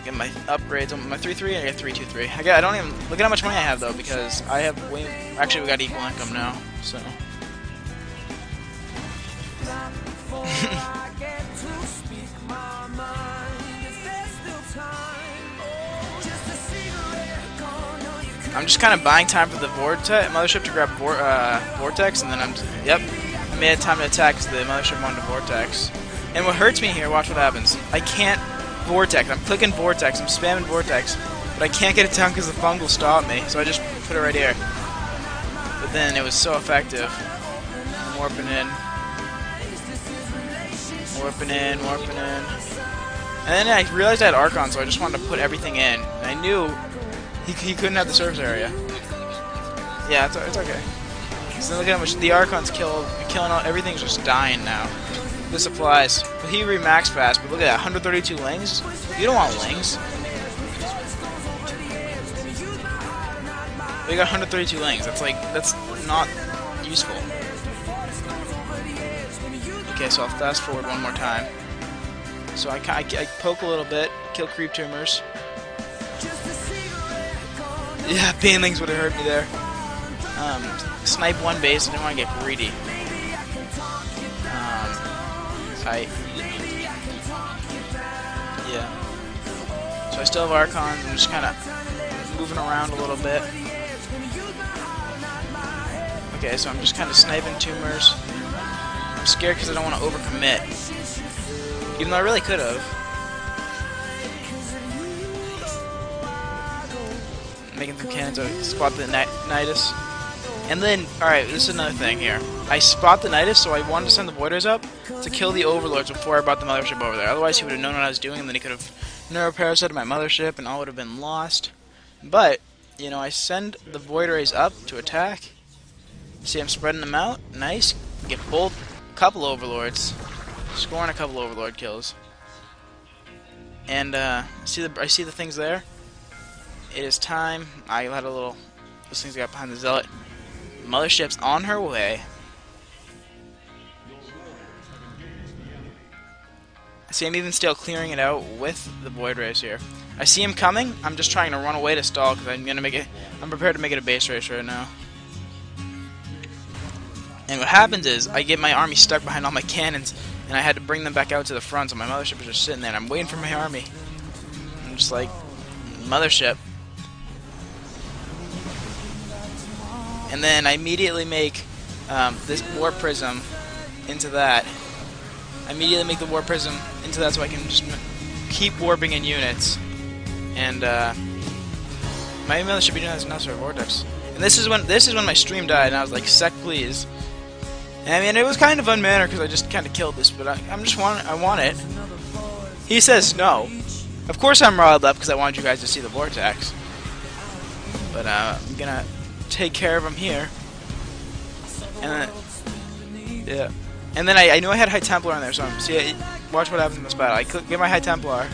Get my upgrades on my 3-3 and I get 3-2-3. I don't even look at how much money I have though, because I have way. Actually, we got equal income now, so. I'm just kind of buying time for the mothership to grab vortex, and then I made it time to attack because the mothership wanted to vortex. And what hurts me here, watch what happens. I can't vortex. I'm clicking vortex. I'm spamming vortex, but I can't get it down because the fungal stopped me. So I just put it right here. But then it was so effective. I'm warping in, warping in, warping in. And then I realized I had Archon, so I just wanted to put everything in. And I knew he couldn't have the surface area. Yeah, it's okay. So look at how much the Archon's killing all. Everything's just dying now. This applies. Well, he remaxed fast, but look at that, 132 lings. You don't want lings. We got 132 lings. That's not useful. Okay, so I'll fast forward one more time. So I poke a little bit, kill creep tumors. Yeah, banelings would have hurt me there. Snipe one base, I didn't want to get greedy. Yeah. So I still have Archons, I'm just kind of moving around a little bit. Okay, so I'm just kind of sniping tumors. I'm scared because I don't want to overcommit. Even though I really could have. Making some cannons to spot the Nidus. And then, alright, this is another thing here. I spot the Nidus, so I wanted to send the Voiders up to kill the Overlords before I brought the Mothership over there. Otherwise, he would have known what I was doing, and then he could have neuroparasited my Mothership, and all would have been lost. But, you know, I send the Void Rays up to attack. See, I'm spreading them out. Nice. Get couple Overlords. Scoring a couple Overlord kills. And, I see the things there. It is time. I had a little. Those things got behind the Zealot. Mothership's on her way. See, I'm even still clearing it out with the Void Rays here. I see him coming. I'm just trying to run away to stall because I'm gonna make it. I'm prepared to make it a base race right now. And what happens is I get my army stuck behind all my cannons, and I had to bring them back out to the front. So my Mothership is just sitting there, and I'm waiting for my army. I'm just like, Mothership. And then I immediately make this Warp Prism into that. I immediately make the Warp Prism into that so I can just keep warping in units. And my Mothership be doing this now, sir, Vortex. And this is when my stream died, and I was like, "Sec, please." And I mean, it was kind of unmannered because I just kind of killed this, but I want it. He says no. Of course, I'm riled up because I wanted you guys to see the Vortex. But I'm gonna take care of him here. And then, yeah. And then I knew I had High Templar on there, so see, watch what happens in this battle. I get my High Templar.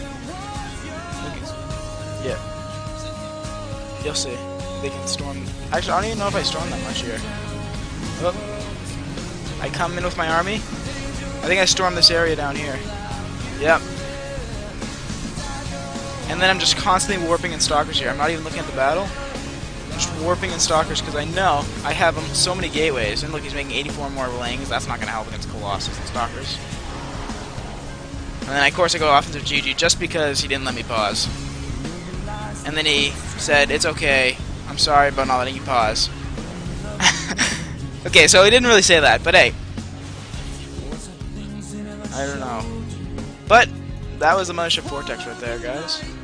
Yeah. You'll see. They can storm. Actually, I don't even know if I storm that much here. Oh. I come in with my army. I think I storm this area down here. Yep. And then I'm just constantly warping in Stalkers here. I'm not even looking at the battle. Just warping in Stalkers because I know I have so many gateways. And look, he's making 84 more lings. That's not going to help against Colossus and Stalkers. And then, of course, I go off into GG just because he didn't let me pause. And then he said, "It's okay. I'm sorry about not letting you pause." Okay, so he didn't really say that, but hey. I don't know. But that was the Mothership Vortex right there, guys.